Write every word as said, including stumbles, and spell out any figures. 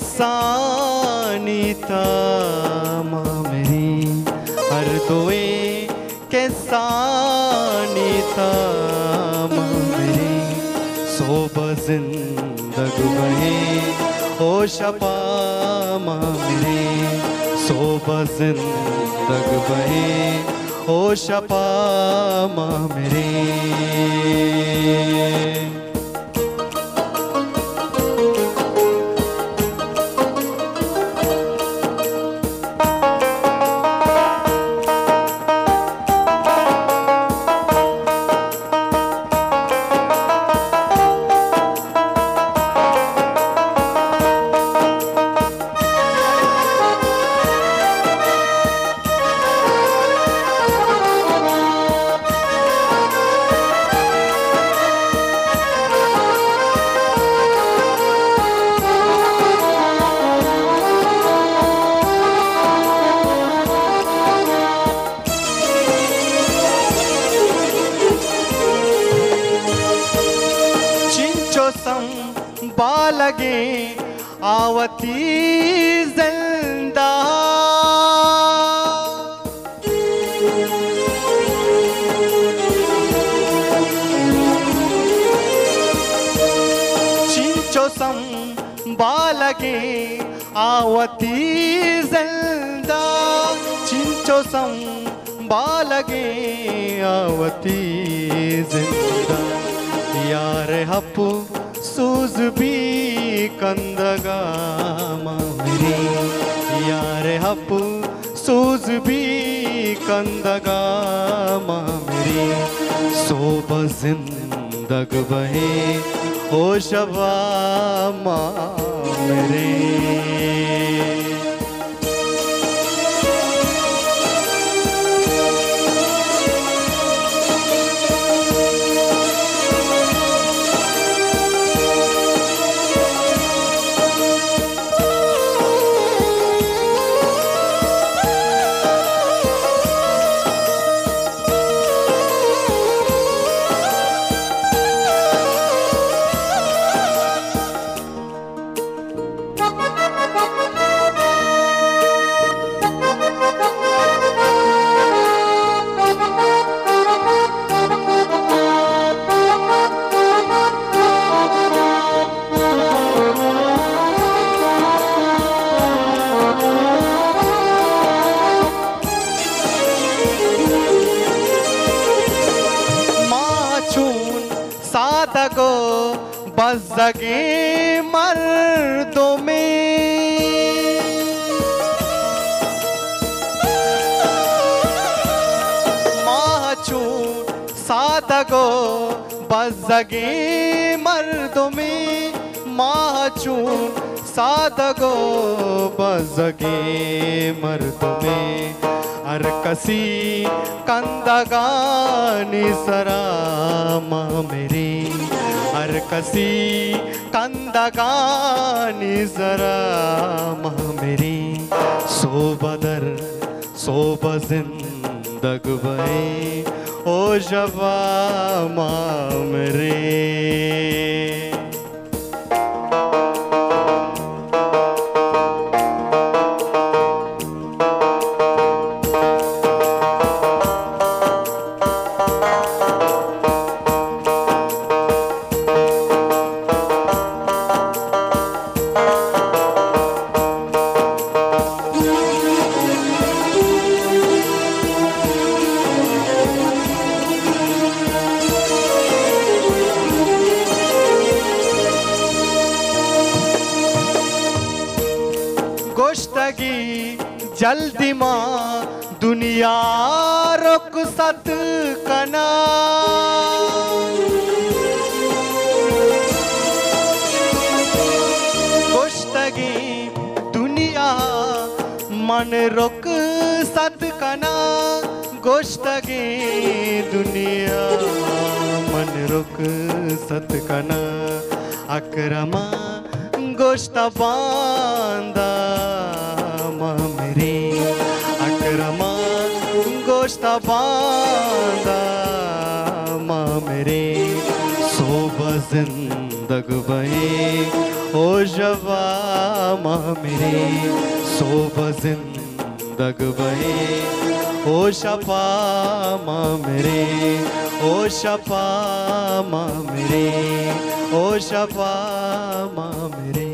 सानीता मेरी हर दोए के सानीता मेरी सोब जिंदग बहे ओ शपा मेरी सोब जिंदग बहे ओ शपा मेरी। बालगे आवती जिंदा चिंचो सम बालगे आवती जिंदा चिंचो सम बालगे आवती जिंदा यार हपु सूज भी कंदगा मेरी यार हपु सूज भी कंदगा मेरी सोब जिंदग बहे ओ शबा मेरे। सादगो बज़गे मर्दों में माचून सादगो बज़गे मर्दों में माचून सादगो बज़गे मर्दों में अरकसी कंदगानी सरामा मेरी अरकसी कंदगानी सरामा मेरी सोबदर सोब जिंदग बहे ओ जवा मेरे। गोश्तगी जल्दी माँ दुनिया रुक सत कना गोश्तगी दुनिया मन रुक सत कना गोश्तगी दुनिया मन रुक सत कना अकरमा गोश्ता बांदा मेरी अकरमा गोश्ता बांदा मेरे सोब जिंदग बहे ओ शफा माँ मेरे सोब जिंदग बहे ओ शफा माँ मेरे ओ शफा माँ मेरे ओ शफा माँ मेरे